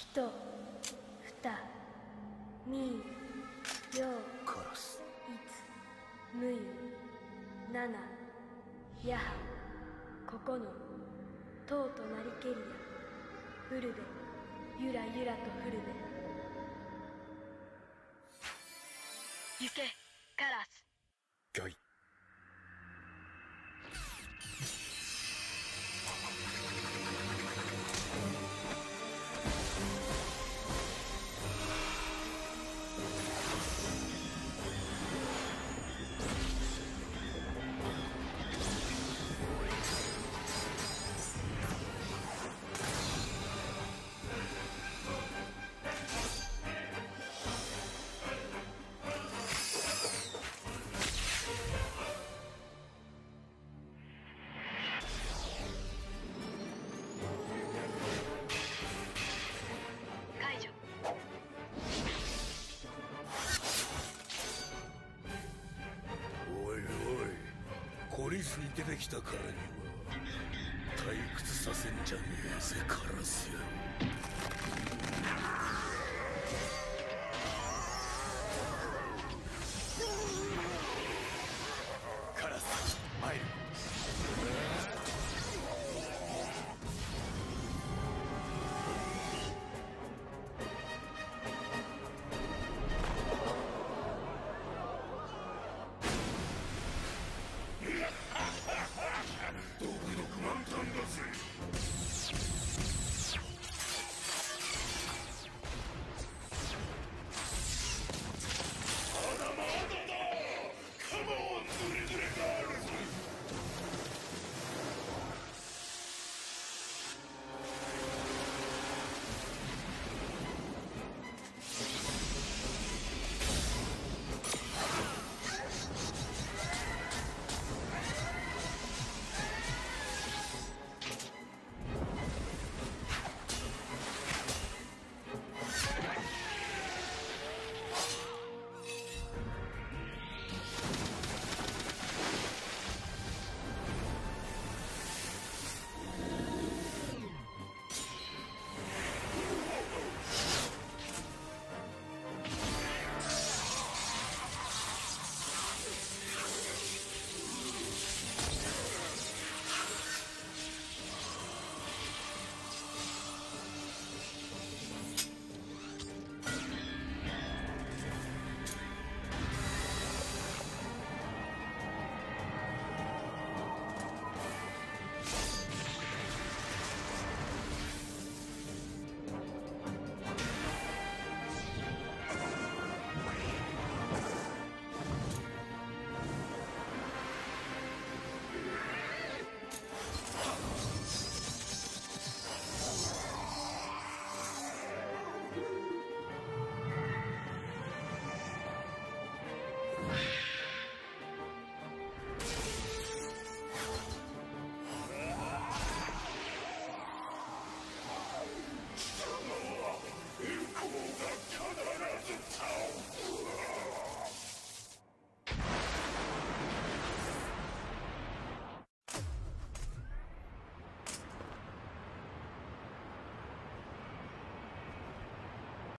とふたみよ殺す。 いつむいななやはここのとうとなりけりやふるべゆらゆらとふるべ行けカラス。 ギョイ。 解除。 おいおい、懲りずに出てきたからには退屈させんじゃねえぜカラスよ。